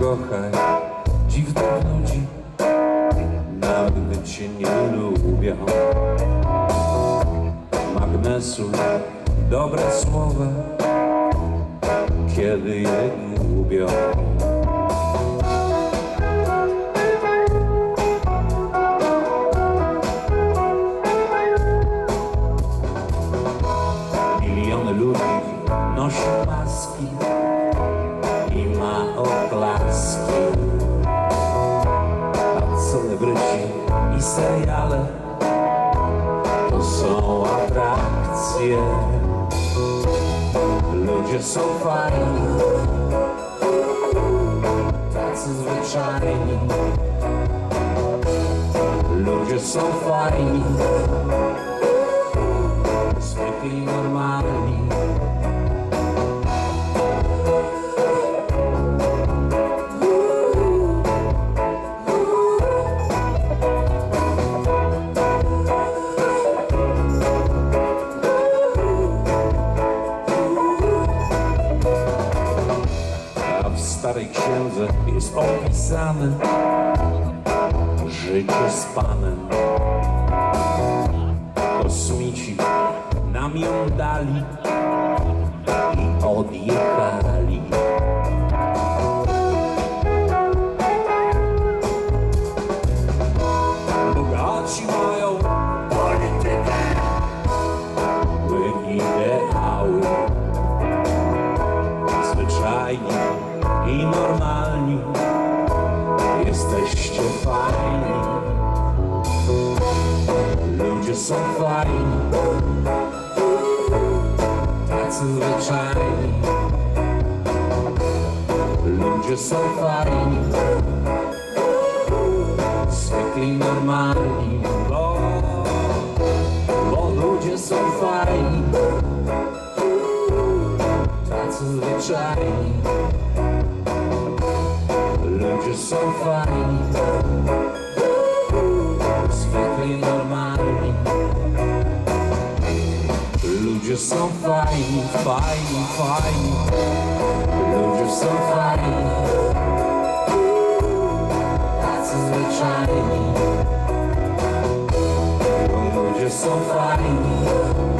kochaj dziwnych ludzi, nawet gdy cię nie lubią. Magnesu, dobre słowa, kiedy je gubią. Miliony ludzi nosi maski i ma oklaski, a celebryci i seriale to są atrakcje. Ludzie są fajni, tacy zwyczajni. Ludzie są fajni, zwykli, normalni. W starej księdze jest opisane życie z Panem. Kosmici nam ją dali i odjechali. Bogaci mają politykę, złe ideały, zwyczajni i normalni, jesteście fajni. Ludzie są fajni, tacy zwyczajni. Ludzie są fajni, zwykli, normalni. Bo ludzie są fajni, tacy zwyczajni. Ludzie są fajni, zwykli, normalni. Ludzie są fajni, fajni, fajni. Ludzie są fajni, tacy zwyczajni. Ludzie są fajni,